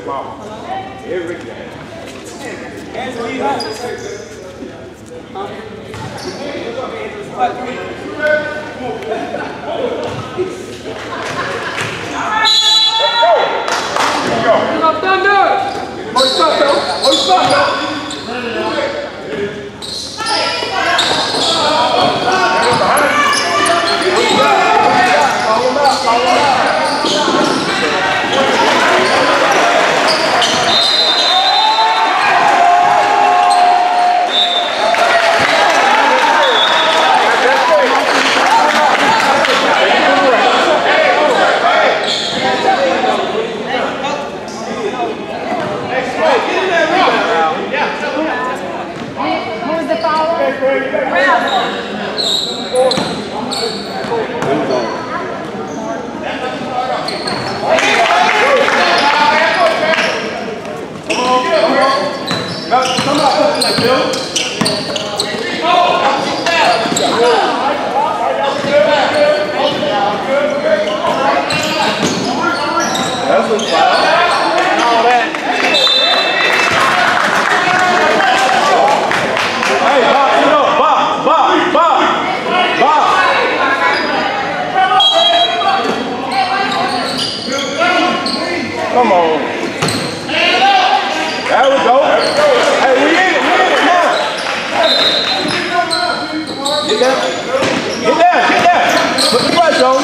Every game. Come on. There we go. Hey, we in it now. Get down. Get down. Get down. Put the pressure on.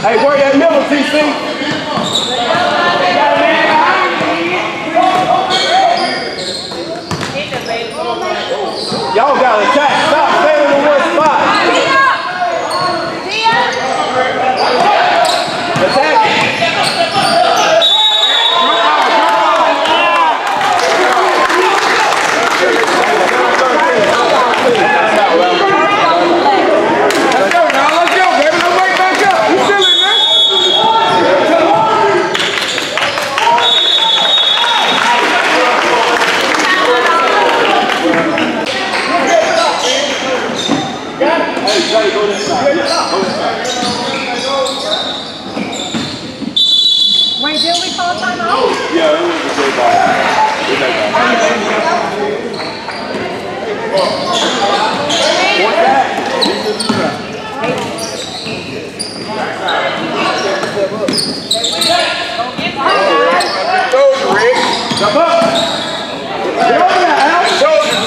Hey, work that middle, TC. Y'all got to attack. Stop staying in one spot. Attack it. Wait, didn't we call timeout? Yeah, it was a good ball. What's that? Shoulder, Rick. Jump up. Get over there, Al. Shoulder.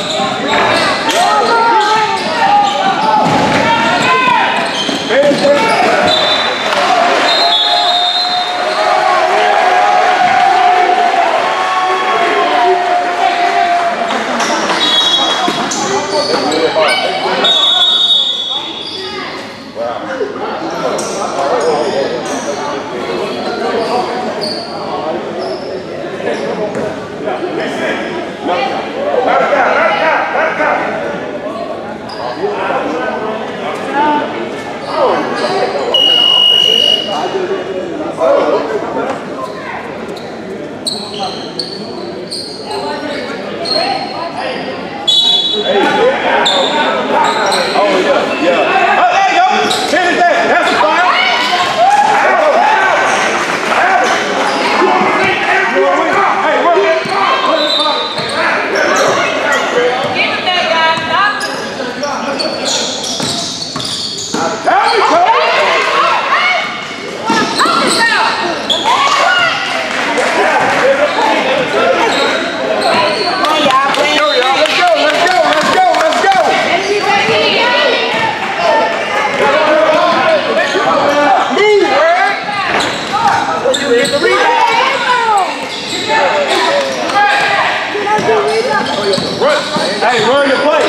Hey, run the play.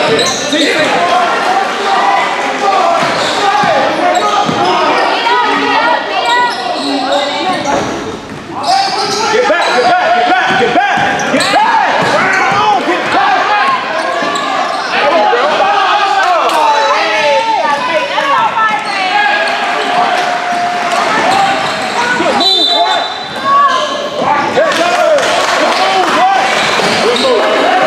Get back, get back, get back, get back, get back. Come on, get back. Come on, bro. Good move, boy. Yes, sir. Good move, boy. Good move.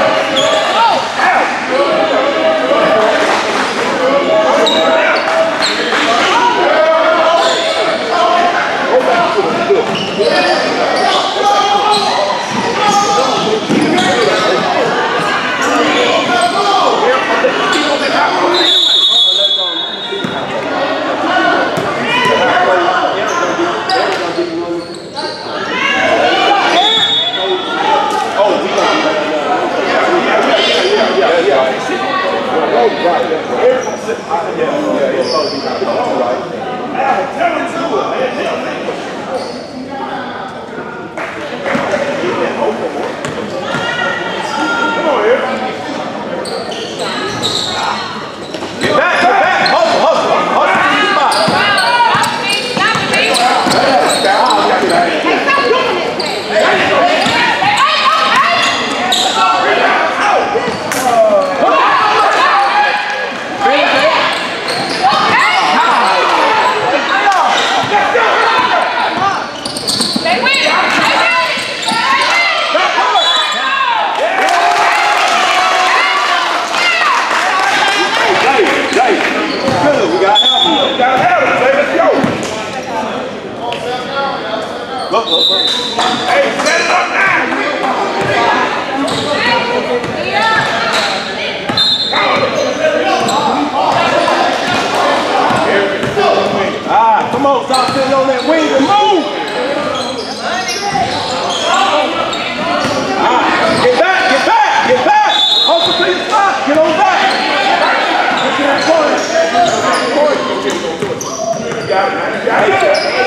Look. Hey, set it up now! Come on, stop sitting on that wing and move! Get back! Hustle to your spot! Get on back! Get to that corner! You got it, man.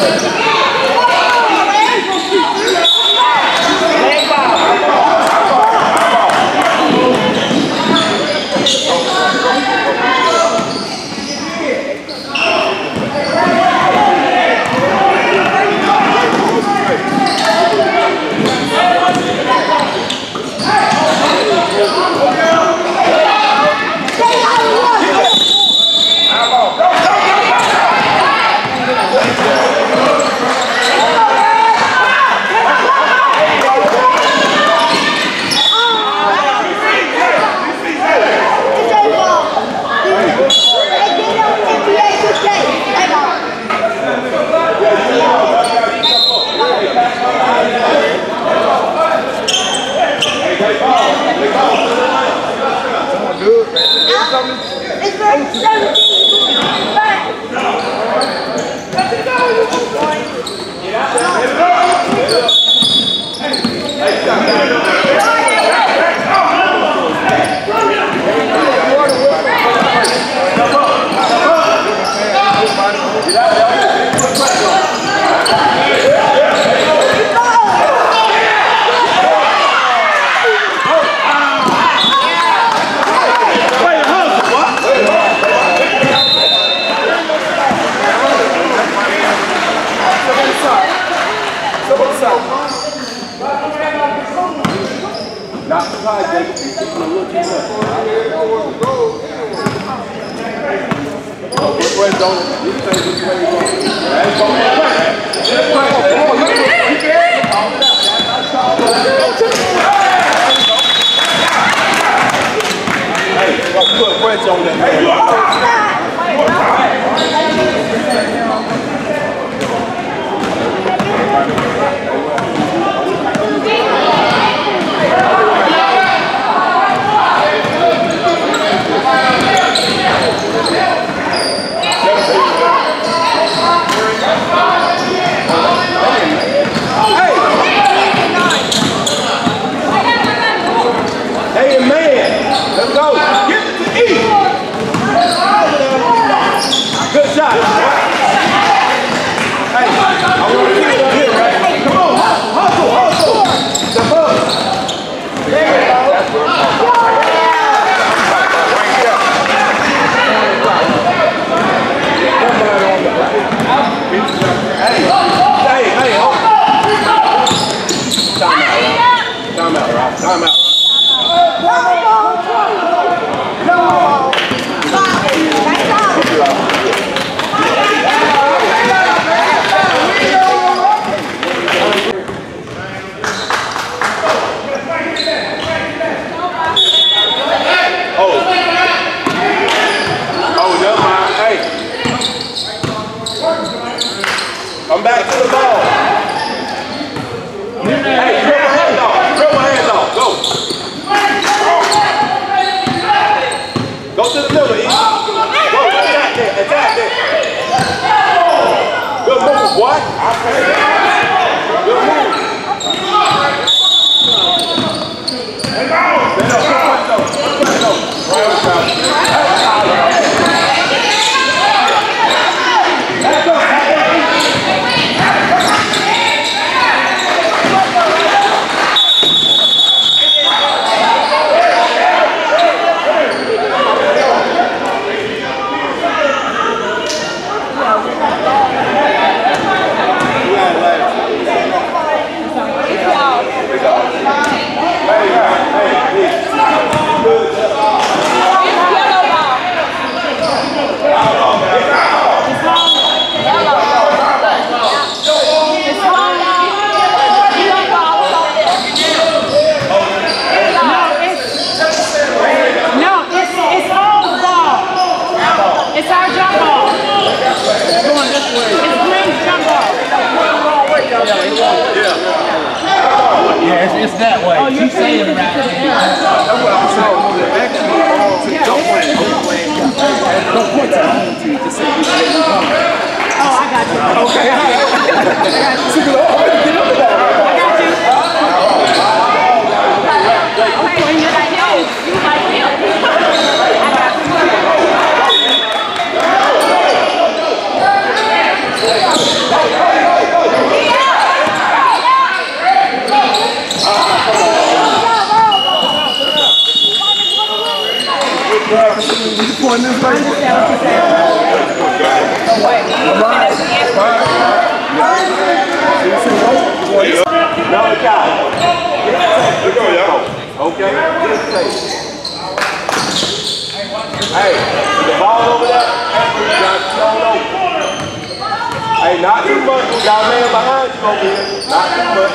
Not surprised that he's a little too much. Where's on it? You say which way you going. That's going to hey, put French on that. Hey, man, let's go. Get it to E. Good shot. Hey, I want to keep it here, right? Come on, hustle. Step up. There you go. Hey, hold on. Time out, Rob. Time out. Come back to the ball. Hey, throw my hands off. Go. Go to the middle, E. Go, attack there. Good move, boy. Good move. It's that way. Oh, you're saying it right. That's what I'm saying. Actually, don't point to the home team. Just say you say you come. Oh, I got you. Okay. I got you. I got you. Okay, you like him. You like him. I got you. this way. I understand what you're saying. So what? No, guys. Here go, y'all. Okay? Hey, the ball over there, you got to throw over. Hey, not too much. You got a man behind you over here. Not too much.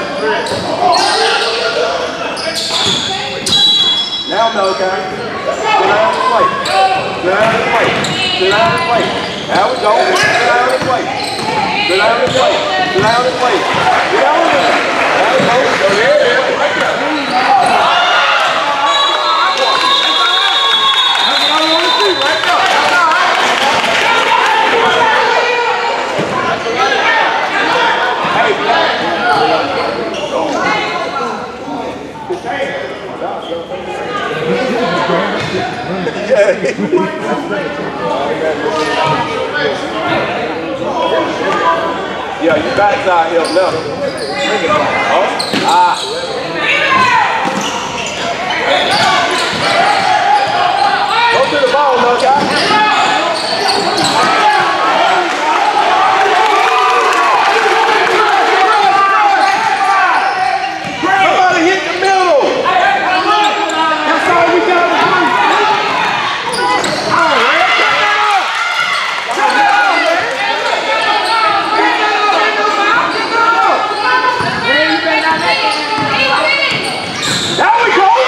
Now, Malachi. Sit down and play. Sit down and play. Sit down and play. There we go. Sit down and play. Sit down and play. Sit down and play. Get down and play. There we go. Go ahead. Right there. That's what I want to see. Right there. Hey, yeah, you backside here left. Go to the ball, no guy. Somebody hit the middle. That's all we got to do. There we go.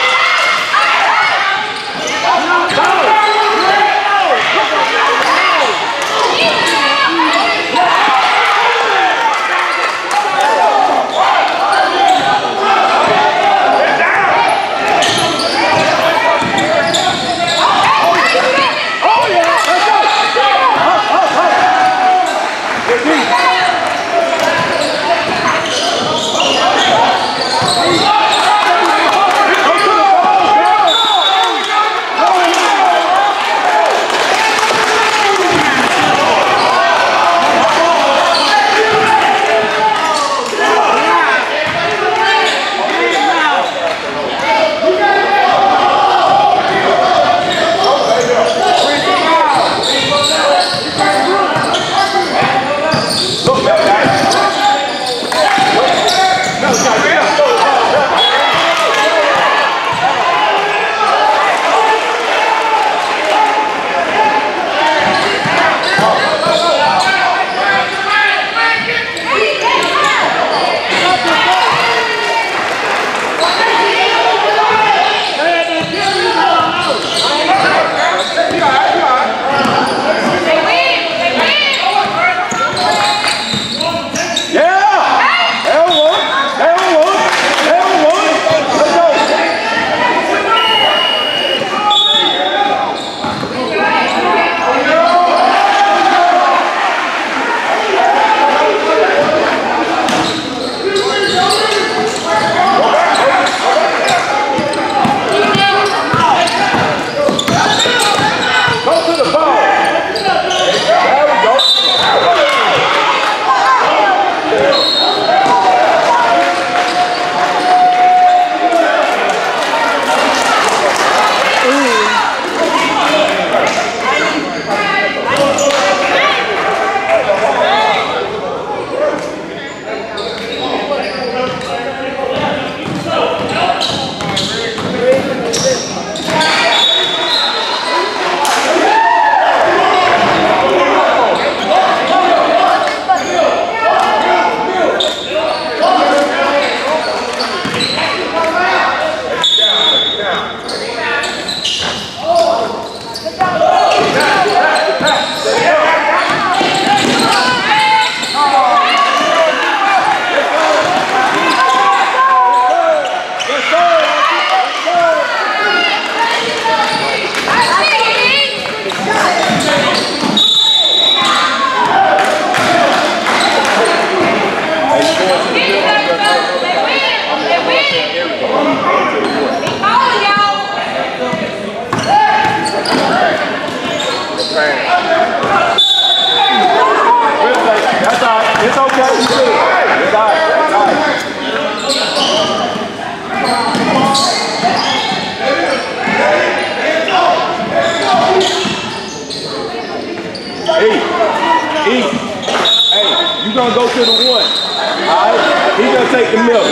gonna go to the 1. Alright? He gonna take the middle.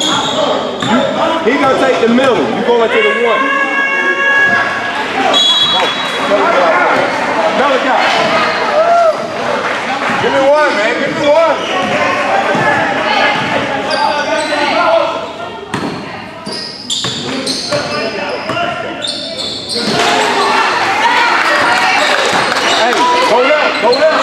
He gonna take the middle. You going to the 1. Another guy. Give me 1, man. Give me 1. Hold up.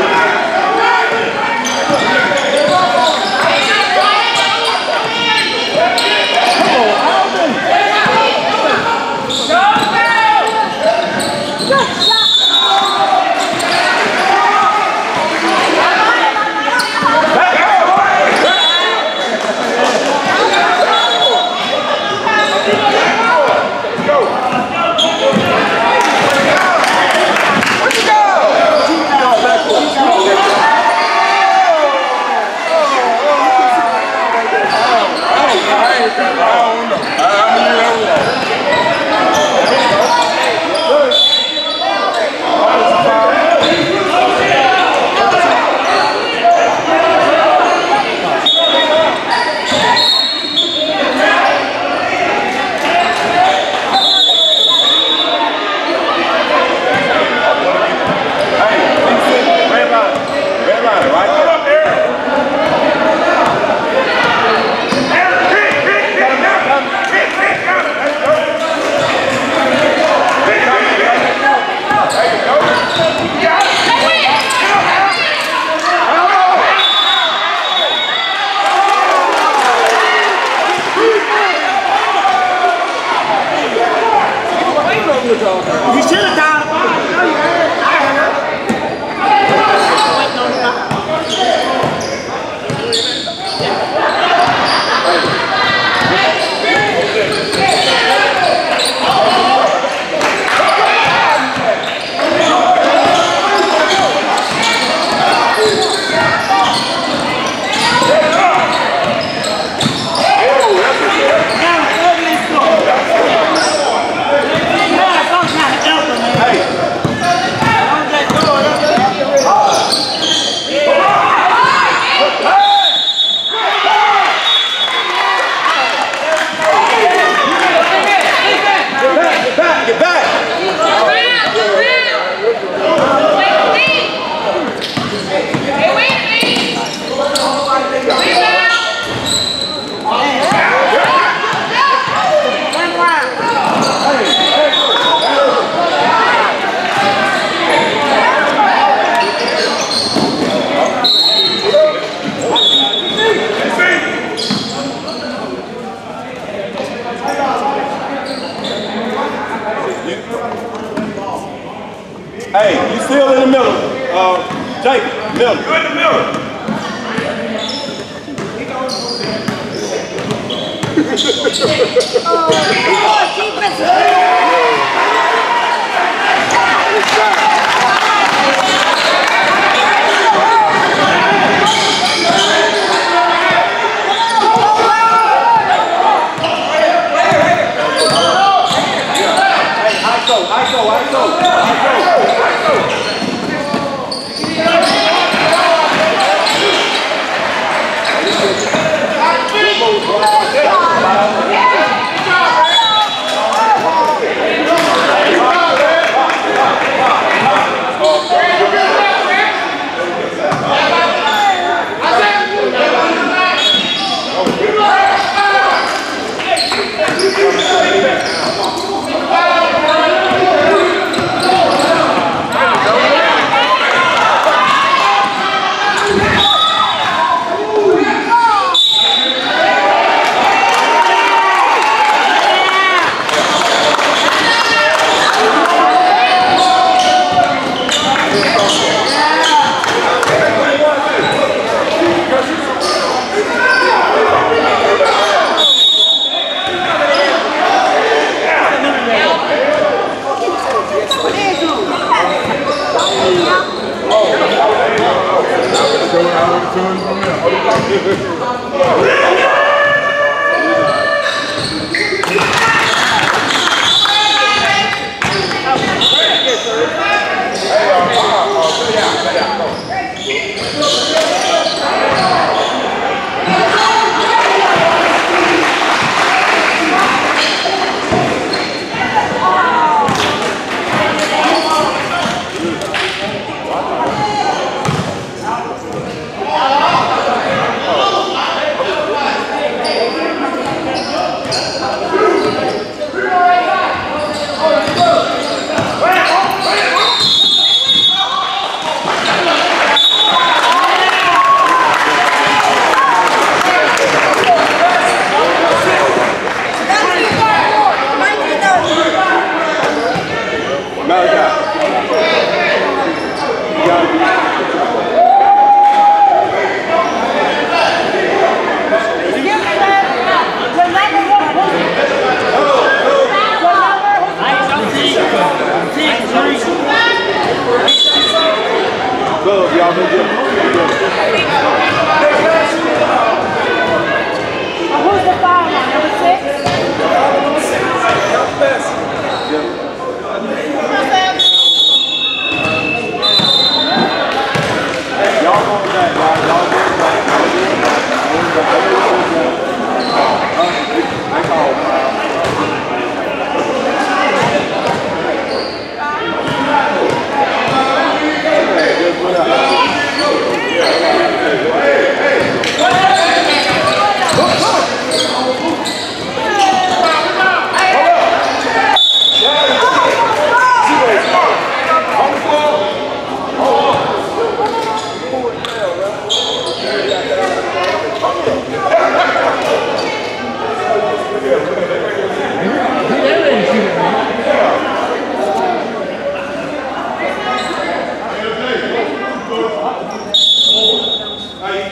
You should have got him. I heard. Waiting on the line. Hey, you still in the middle. Jacob, Milton. You're in the middle.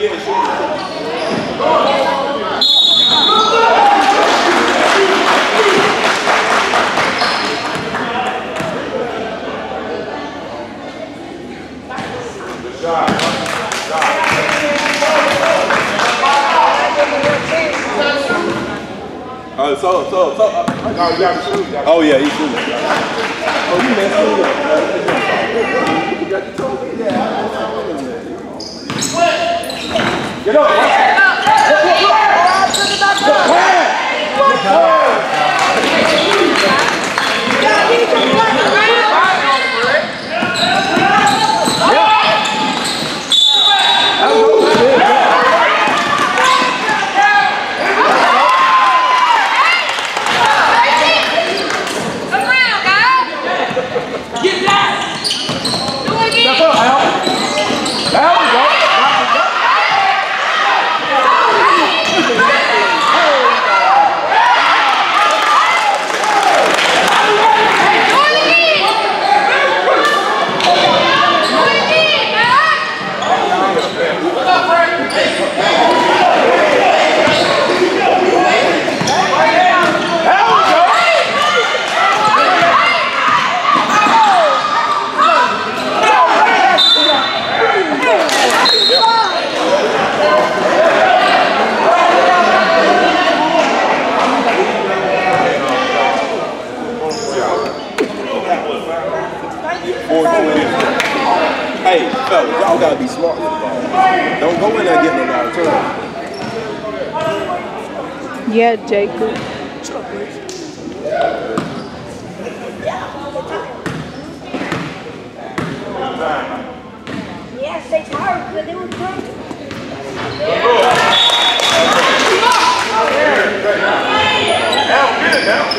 get it, shoot it. Good shot. Oh, yeah, he's shooting. Oh, you messed me up. Get up. Hey, fellas, y'all gotta be smart with the ball. Don't go in there and get no long turn. Yeah, Jacob. Yes, they tired, but they were great. Now, get it now.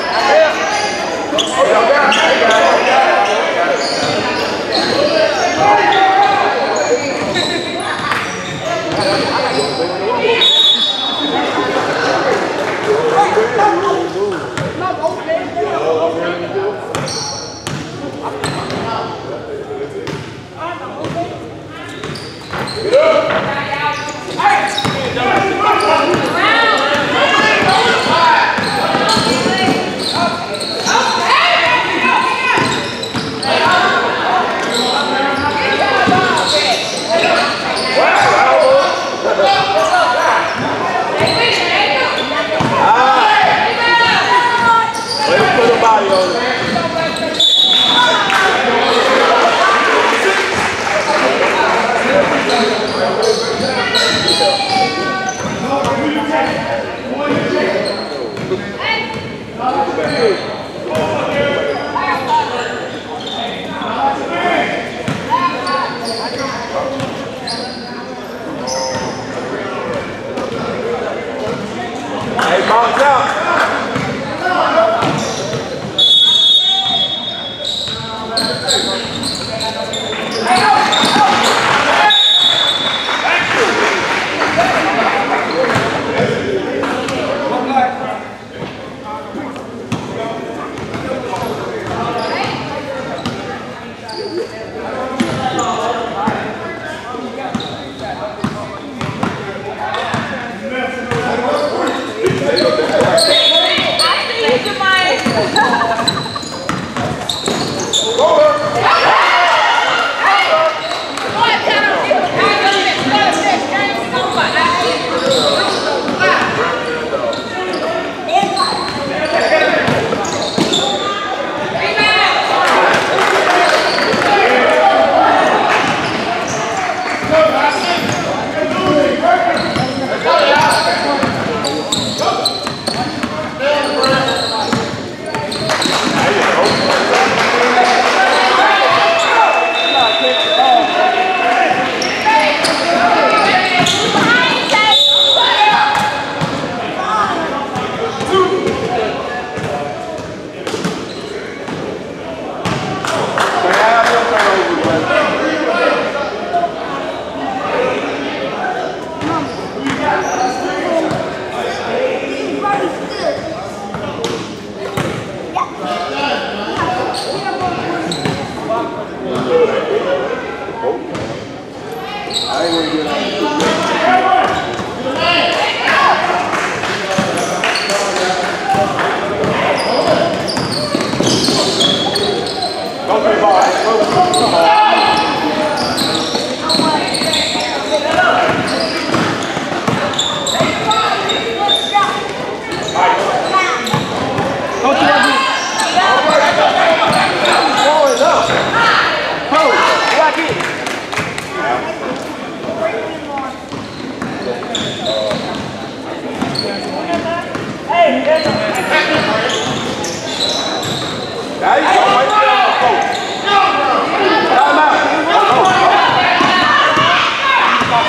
Hey, bounce out.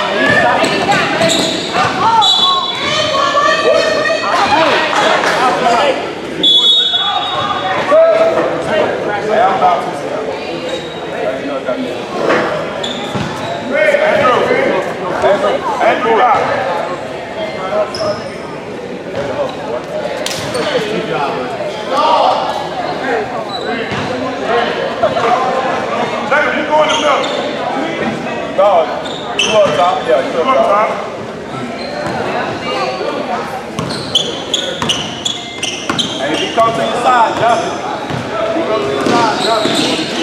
Andrew, Jacob, you go in the middle. No, you up top. Yeah, you up top. And if he comes to your side, jump it. If he comes to your side, jump it.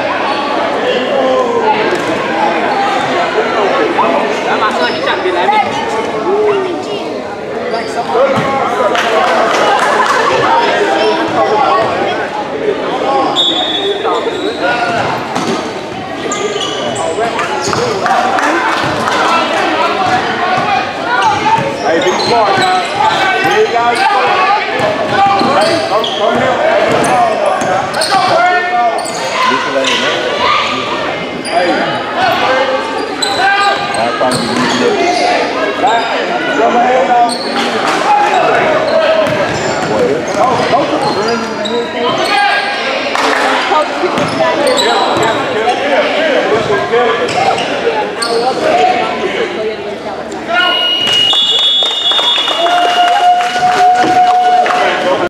That's my son, he's trying to be like me.